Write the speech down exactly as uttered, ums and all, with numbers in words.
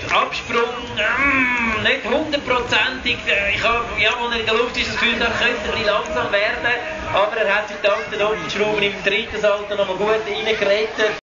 Absprung, mm, nicht hundertprozentig. Ich habe, ja, als er in der Luft ist, das Gefühl, er könnte ein bisschen langsam werden. Aber er hat sich dank den Doppelschrauben im dritten Salto noch mal gut reingerettet.